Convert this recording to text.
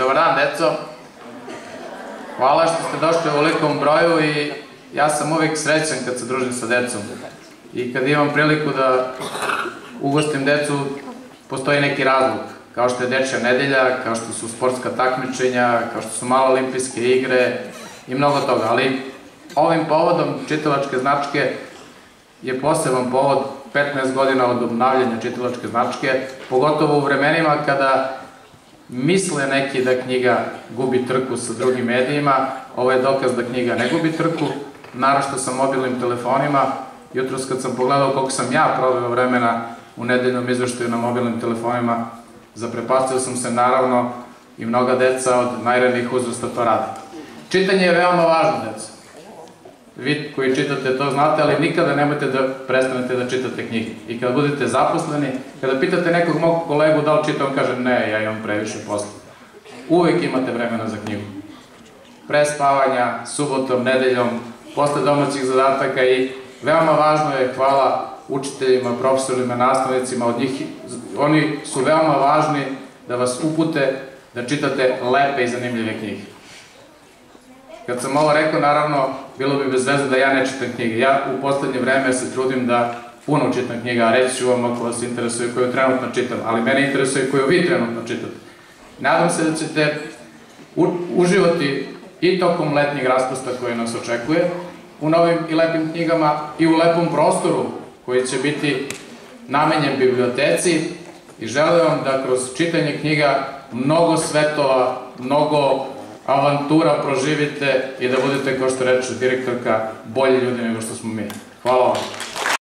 Dobar dan, deco. Hvala što ste došli u velikom broju i ja sam uvijek srećan kad se družim sa decom. I kad imam priliku da ugostim decu, postoji neki razlog. Kao što je Dečja nedelja, kao što su sportska takmičenja, kao što su male olimpijske igre i mnogo toga. Ali ovim povodom čitalačke značke je poseban povod 15 godina od obnavljanja čitalačke značke, pogotovo u vremenima kada misle neki da knjiga gubi trku sa drugim medijima. Ovo je dokaz da knjiga ne gubi trku, naročito sa mobilnim telefonima. Jutros kad sam pogledao koliko sam ja proveo vremena u nedeljnom izveštaju na mobilnim telefonima, zaprepastio sam se naravno i mnoga deca od najranijih uzrasta to rade. Čitanje je veoma važno, deca. Vi koji čitate to znate, ali nikada nemojte da prestanete da čitate knjige. I kada budete zaposleni, kada pitate nekog mog kolegu da li čita, on kaže ne, ja imam previše posla. Uvijek imate vremena za knjigu. Pre spavanja, subotom, nedeljom, posle domaćih zadataka i veoma važno je, hvala učiteljima, profesorima, nastavnicima, oni su veoma važni da vas upute da čitate lepe i zanimljive knjige. Kad sam ovo rekao, naravno, bilo bi bez veze da ja ne čitam knjige. Ja u poslednje vreme se trudim da puno čitam knjiga, a reći ću vam ako vas interesuje koju trenutno čitam, ali mene interesuje koju vi trenutno čitate. Nadam se da ćete uživati i tokom letnjeg raspusta koji nas očekuje u novim i lepim knjigama i u lepom prostoru koji će biti namenjen biblioteci i želim vam da kroz čitanje knjiga mnogo svetova, mnogo avantura proživite i da budete, kao što reče direktorka, bolji ljudi nego što smo mi. Hvala vam.